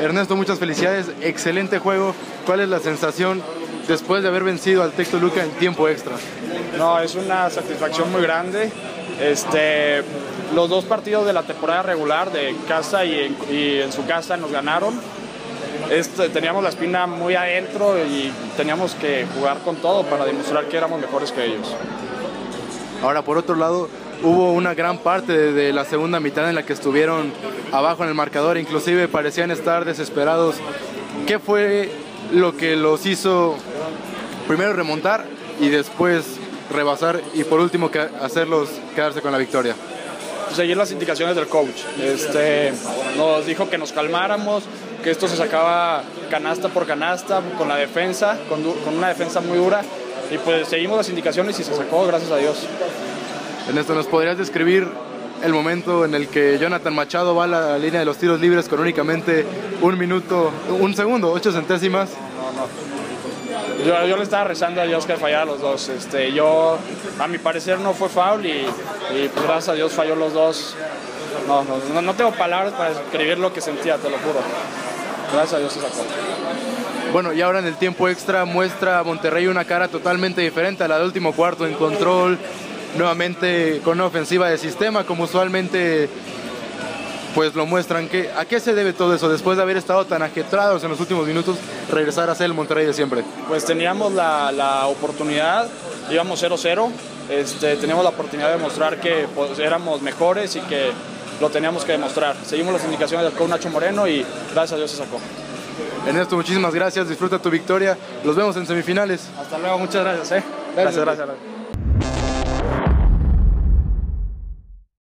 Ernesto, muchas felicidades, excelente juego. ¿Cuál es la sensación después de haber vencido al Tec Toluca en tiempo extra? No, es una satisfacción muy grande. Los dos partidos de la temporada regular de casa y en su casa nos ganaron. Teníamos la espina muy adentro y teníamos que jugar con todo para demostrar que éramos mejores que ellos. Ahora, por otro lado, hubo una gran parte de la segunda mitad en la que estuvieron abajo en el marcador, inclusive parecían estar desesperados. ¿Qué fue lo que los hizo primero remontar y después rebasar y por último hacerlos quedarse con la victoria? Seguir las indicaciones del coach. Nos dijo que nos calmáramos, que esto se sacaba canasta por canasta con la defensa, con una defensa muy dura, y pues seguimos las indicaciones y se sacó, gracias a Dios. Ernesto, ¿nos podrías describir el momento en el que Jonathan Machado va a la línea de los tiros libres con únicamente un segundo, 8 centésimas? Yo le estaba rezando a Dios que fallara los dos. A mi parecer no fue foul y pues, gracias a Dios falló los dos. No tengo palabras para describir lo que sentía, te lo juro. Gracias a Dios se sacó. Bueno, y ahora en el tiempo extra muestra a Monterrey una cara totalmente diferente a la del último cuarto, en control, nuevamente con una ofensiva de sistema, como usualmente pues lo muestran. ¿A qué se debe todo eso? Después de haber estado tan ajetrados en los últimos minutos, regresar a ser el Monterrey de siempre. Pues teníamos la oportunidad, íbamos 0-0, teníamos la oportunidad de demostrar que pues, éramos mejores y que lo teníamos que demostrar. Seguimos las indicaciones del coach Nacho Moreno y gracias a Dios se sacó. Ernesto, muchísimas gracias, disfruta tu victoria, los vemos en semifinales. Hasta luego, muchas gracias. Gracias.